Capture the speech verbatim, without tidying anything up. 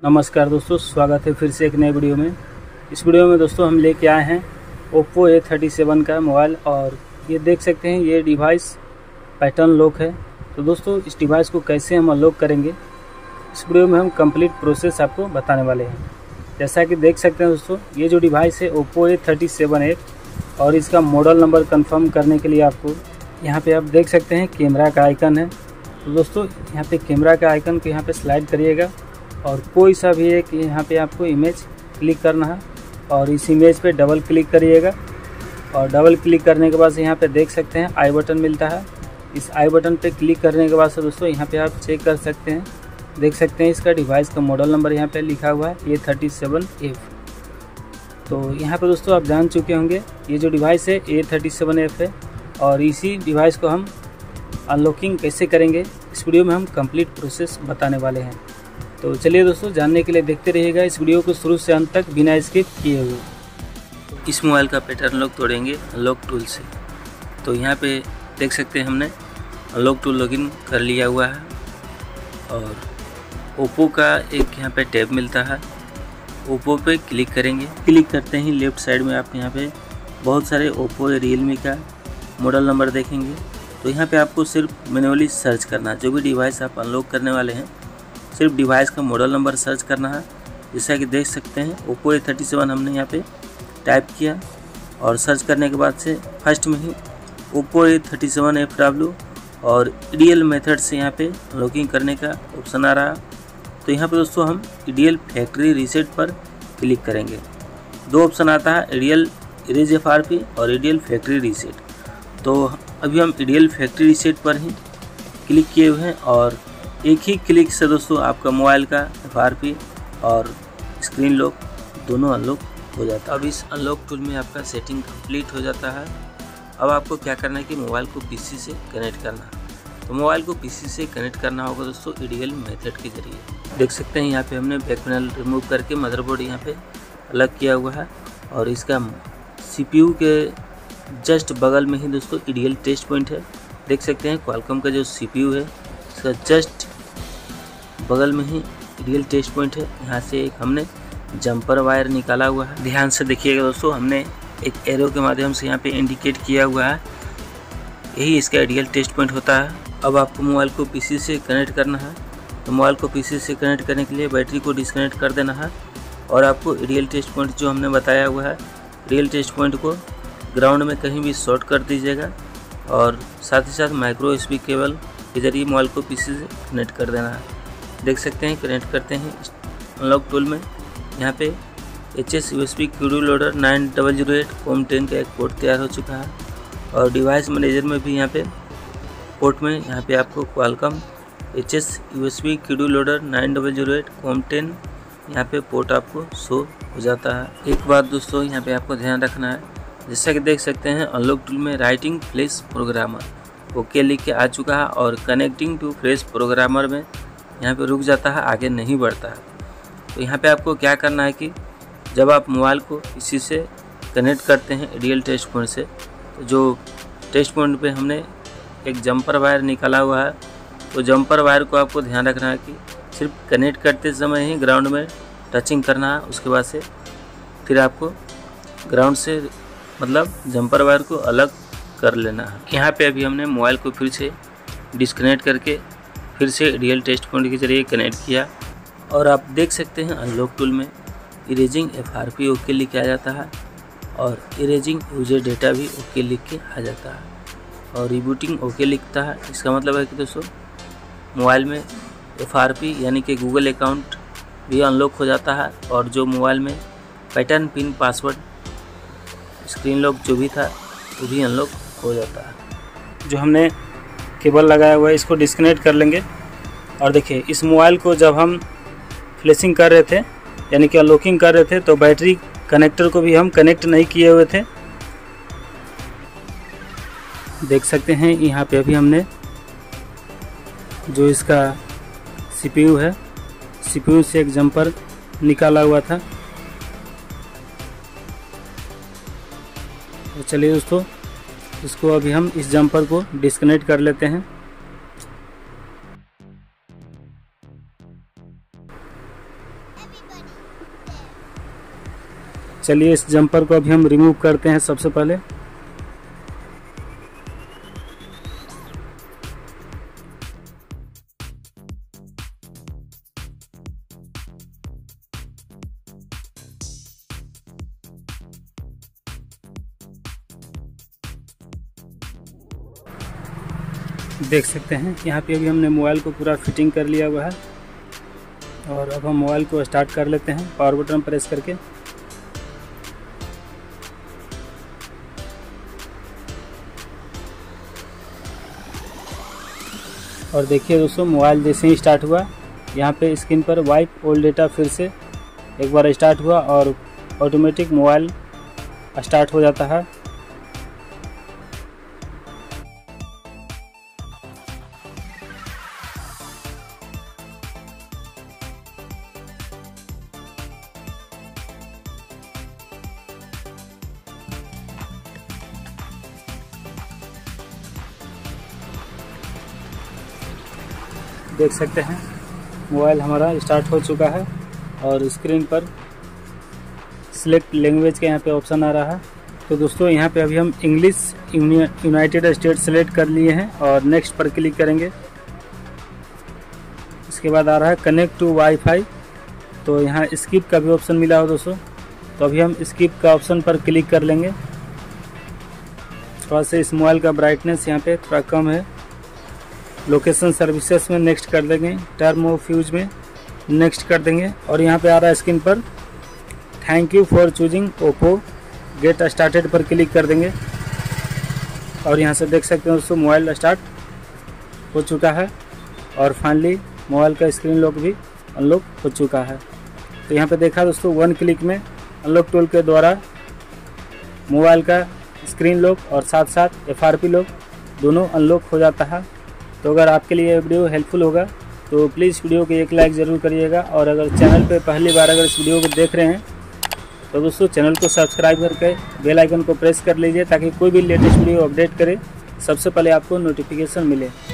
नमस्कार दोस्तों, स्वागत है फिर से एक नए वीडियो में। इस वीडियो में दोस्तों हम लेके आए हैं ओप्पो ए थर्टी सेवन का मोबाइल और ये देख सकते हैं ये डिवाइस पैटर्न लॉक है। तो दोस्तों इस डिवाइस को कैसे हम अनलॉक करेंगे इस वीडियो में हम कंप्लीट प्रोसेस आपको बताने वाले हैं। जैसा कि देख सकते हैं दोस्तों, ये जो डिवाइस है ओप्पो ए थर्टी सेवन है और इसका मॉडल नंबर कंफर्म करने के लिए आपको यहाँ पे आप देख सकते हैं कैमरा का आइकन है। तो दोस्तों यहाँ पे कैमरा का आइकन को यहाँ पे स्लाइड करिएगा और कोई सा भी एक यहाँ पे आपको इमेज क्लिक करना है और इस इमेज पे डबल क्लिक करिएगा और डबल क्लिक करने के बाद से यहाँ पे देख सकते हैं आई बटन मिलता है। इस आई बटन पे क्लिक करने के बाद से दोस्तों यहाँ पे आप चेक कर सकते हैं, देख सकते हैं इसका डिवाइस का मॉडल नंबर यहाँ पे लिखा हुआ है ए थर्टी सेवन एफ। तो यहाँ पे दोस्तों आप जान चुके होंगे ये जो डिवाइस है ए थर्टी सेवन एफ है और इसी डिवाइस को हम अनलॉकिंग कैसे करेंगे इस वीडियो में हम कंप्लीट प्रोसेस बताने वाले हैं। तो चलिए दोस्तों, जानने के लिए देखते रहिएगा इस वीडियो को शुरू से अंत तक बिना स्किप किए हुए। इस मोबाइल का पैटर्न लॉक तोड़ेंगे अनलॉक टूल से। तो यहाँ पे देख सकते हैं हमने अनलॉक टूल लॉगिन कर लिया हुआ है और ओप्पो का एक यहाँ पे टैब मिलता है, ओप्पो पे क्लिक करेंगे। क्लिक करते ही लेफ्ट साइड में आप यहाँ पे बहुत सारे ओप्पो या रियलमी का मॉडल नंबर देखेंगे। तो यहाँ पे आपको सिर्फ मैन्युअली सर्च करना है, जो भी डिवाइस आप अनलॉक करने वाले हैं सिर्फ डिवाइस का मॉडल नंबर सर्च करना है। जैसा कि देख सकते हैं ओप्पो ए थर्टी सेवन हमने यहाँ पे टाइप किया और सर्च करने के बाद से फर्स्ट में ही Oppo A thirty seven F W और ईडीएल मेथड से यहाँ पे लॉगिंग करने का ऑप्शन आ रहा। तो यहाँ पे दोस्तों हम ईडीएल फैक्ट्री रीसेट पर क्लिक करेंगे। दो ऑप्शन आता है, EDL erase F R P और ईडीएल फैक्ट्री रीसेट। तो अभी हम ईडीएल फैक्ट्री रीसेट पर ही क्लिक किए हुए हैं और एक ही क्लिक से दोस्तों आपका मोबाइल का एफ आर पी और स्क्रीन लॉक दोनों अनलॉक हो जाता है। अब इस अनलॉक टूल में आपका सेटिंग कंप्लीट हो जाता है। अब आपको क्या करना है कि मोबाइल को पीसी से कनेक्ट करना है। तो मोबाइल को पीसी से कनेक्ट करना होगा दोस्तों ईडीएल मेथड के जरिए। देख सकते हैं यहाँ पे हमने बैक पैनल रिमूव करके मदरबोर्ड यहाँ पे अलग किया हुआ है और इसका सीपीयू के जस्ट बगल में ही दोस्तों ईडीएल टेस्ट पॉइंट है। देख सकते हैं क्वालकॉम का जो सीपीयू है इसका जस्ट बगल में ही ईडीएल टेस्ट पॉइंट है। यहाँ से एक हमने जंपर वायर निकाला हुआ है। ध्यान से देखिएगा दोस्तों, हमने एक एरो के माध्यम से यहाँ पे इंडिकेट किया हुआ है, यही इसका ईडीएल टेस्ट पॉइंट होता है। अब आपको मोबाइल को पीसी से कनेक्ट करना है। तो मोबाइल को पीसी से कनेक्ट करने के लिए बैटरी को डिस्कनेक्ट कर देना है और आपको ईडीएल टेस्ट पॉइंट जो हमने बताया हुआ है ईडीएल टेस्ट पॉइंट को ग्राउंड में कहीं भी शॉर्ट कर दीजिएगा और साथ ही साथ माइक्रो एसबी केबल के जरिए मोबाइल को पीसी से कनेक्ट कर देना है। देख सकते हैं कनेक्ट करते हैं अनलॉक टूल में। यहाँ पे H S U S B QD loader nine double zero eight COM ten का एक पोर्ट तैयार हो चुका है और डिवाइस मैनेजर में भी यहाँ पे पोर्ट में यहाँ पे आपको Qualcomm H S U S B QD loader nine double zero eight COM ten यहाँ पे पोर्ट आपको शो हो जाता है। एक बात दोस्तों यहाँ पे आपको ध्यान रखना है, जैसा कि देख सकते हैं अनलॉक टूल में राइटिंग फ्लैश प्रोग्रामर ओके लिख के आ चुका है और कनेक्टिंग टू फ्लैश प्रोग्रामर में यहाँ पे रुक जाता है, आगे नहीं बढ़ता है। तो यहाँ पे आपको क्या करना है कि जब आप मोबाइल को इसी से कनेक्ट करते हैं ईडीएल टेस्ट पॉइंट से, तो जो टेस्ट पॉइंट पे हमने एक जंपर वायर निकाला हुआ है, तो जंपर वायर को आपको ध्यान रखना है कि सिर्फ कनेक्ट करते समय ही ग्राउंड में टचिंग करना है। उसके बाद से फिर आपको ग्राउंड से मतलब जंपर वायर को अलग कर लेना है। यहाँ पे अभी हमने मोबाइल को फिर से डिस्कनेक्ट करके फिर से ईडीएल टेस्ट पॉइंट के जरिए कनेक्ट किया और आप देख सकते हैं अनलॉक टूल में erasing F R P okay लिख के आ जाता है और इरेजिंग यूजर डेटा भी ओके लिख के आ जाता है और रिबूटिंग ओके लिखता है। इसका मतलब है कि दोस्तों मोबाइल में एफ आर पी यानी कि गूगल अकाउंट भी अनलॉक हो जाता है और जो मोबाइल में pattern pin password screen lock जो भी था वो भी अनलॉक हो जाता है। जो हमने केबल लगाया हुआ है इसको डिस्कनेक्ट कर लेंगे और देखिए इस मोबाइल को जब हम फ्लैशिंग कर रहे थे यानी कि अनलॉकिंग कर रहे थे तो बैटरी कनेक्टर को भी हम कनेक्ट नहीं किए हुए थे। देख सकते हैं यहाँ पे अभी हमने जो इसका सीपीयू है सीपीयू से एक जंपर निकाला हुआ था। तो चलिए दोस्तों इसको अभी हम इस जंपर को डिस्कनेक्ट कर लेते हैं। चलिए इस जंपर को अभी हम रिमूव करते हैं सबसे पहले। देख सकते हैं यहाँ पे अभी हमने मोबाइल को पूरा फिटिंग कर लिया हुआ है और अब हम मोबाइल को स्टार्ट कर लेते हैं पावर बटन प्रेस करके। और देखिए दोस्तों, मोबाइल जैसे ही स्टार्ट हुआ यहाँ पे स्क्रीन पर वाइप ओल्ड डेटा फिर से एक बार स्टार्ट हुआ और ऑटोमेटिक मोबाइल स्टार्ट हो जाता है। देख सकते हैं मोबाइल हमारा स्टार्ट हो चुका है और स्क्रीन पर सिलेक्ट लैंग्वेज का यहाँ पे ऑप्शन आ रहा है। तो दोस्तों यहाँ पे अभी हम इंग्लिश यूनाइटेड स्टेट सेलेक्ट कर लिए हैं और नेक्स्ट पर क्लिक करेंगे। इसके बाद आ रहा है कनेक्ट टू वाईफाई, तो यहाँ स्किप का भी ऑप्शन मिला हो दोस्तों, तो अभी हम स्किप का ऑप्शन पर क्लिक कर लेंगे। थोड़ा सा इस मोबाइल का ब्राइटनेस यहाँ पे थोड़ा कम है। लोकेशन सर्विसेज में नेक्स्ट कर देंगे, टर्म ऑफ यूज में नेक्स्ट कर देंगे और यहाँ पे आ रहा है स्क्रीन पर thank you for choosing Oppo, get started पर क्लिक कर देंगे और यहाँ से देख सकते हैं दोस्तों मोबाइल स्टार्ट हो चुका है और फाइनली मोबाइल का स्क्रीन लॉक भी अनलॉक हो चुका है। तो यहाँ पे देखा दोस्तों, वन क्लिक में अनलॉक टूल के द्वारा मोबाइल का स्क्रीन लॉक और साथ साथ एफ आर पी लॉक दोनों अनलॉक हो जाता है। तो अगर आपके लिए ये वीडियो हेल्पफुल होगा तो प्लीज़ वीडियो को एक लाइक ज़रूर करिएगा और अगर चैनल पे पहली बार अगर इस वीडियो को देख रहे हैं तो दोस्तों चैनल को सब्सक्राइब करके बेल आइकन को प्रेस कर लीजिए ताकि कोई भी लेटेस्ट वीडियो अपडेट करे सबसे पहले आपको नोटिफिकेशन मिले।